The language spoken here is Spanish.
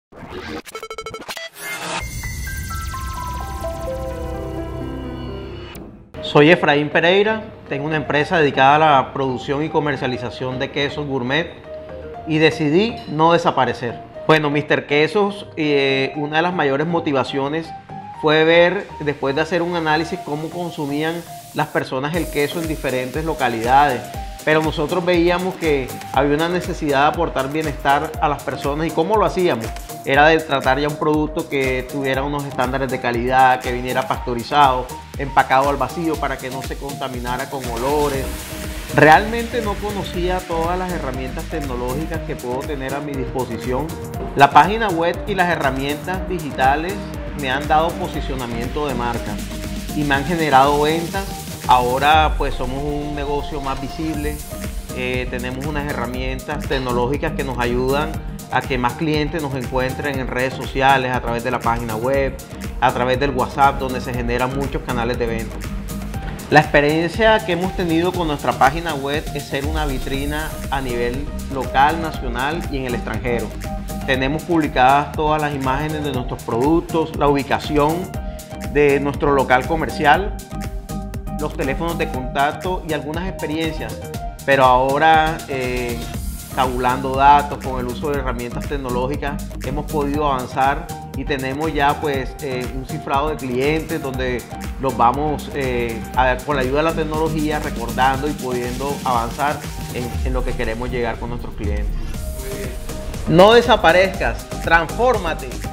Soy Efraín Pereira, tengo una empresa dedicada a la producción y comercialización de quesos gourmet y decidí no desaparecer. Bueno, Mr. Quesos, una de las mayores motivaciones fue ver, después de hacer un análisis, cómo consumían las personas el queso en diferentes localidades. Pero nosotros veíamos que había una necesidad de aportar bienestar a las personas. ¿Y cómo lo hacíamos? Era de tratar ya un producto que tuviera unos estándares de calidad, que viniera pasteurizado, empacado al vacío para que no se contaminara con olores. Realmente no conocía todas las herramientas tecnológicas que puedo tener a mi disposición. La página web y las herramientas digitales me han dado posicionamiento de marca y me han generado ventas. Ahora pues somos un negocio más visible, tenemos unas herramientas tecnológicas que nos ayudan a que más clientes nos encuentren en redes sociales, a través de la página web, a través del WhatsApp, donde se generan muchos canales de venta. La experiencia que hemos tenido con nuestra página web es ser una vitrina a nivel local, nacional y en el extranjero. Tenemos publicadas todas las imágenes de nuestros productos, la ubicación de nuestro local comercial, los teléfonos de contacto y algunas experiencias, pero ahora tabulando datos con el uso de herramientas tecnológicas hemos podido avanzar y tenemos ya pues un cifrado de clientes donde los vamos con la ayuda de la tecnología recordando y pudiendo avanzar en lo que queremos llegar con nuestros clientes. No desaparezcas, transfórmate.